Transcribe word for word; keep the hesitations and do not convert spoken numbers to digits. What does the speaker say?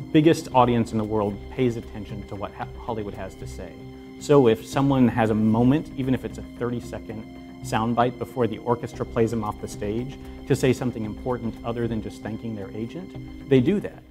biggest audience in the world pays attention to what Hollywood has to say. So if someone has a moment, even if it's a thirty second soundbite before the orchestra plays them off the stage, to say something important other than just thanking their agent, they do that.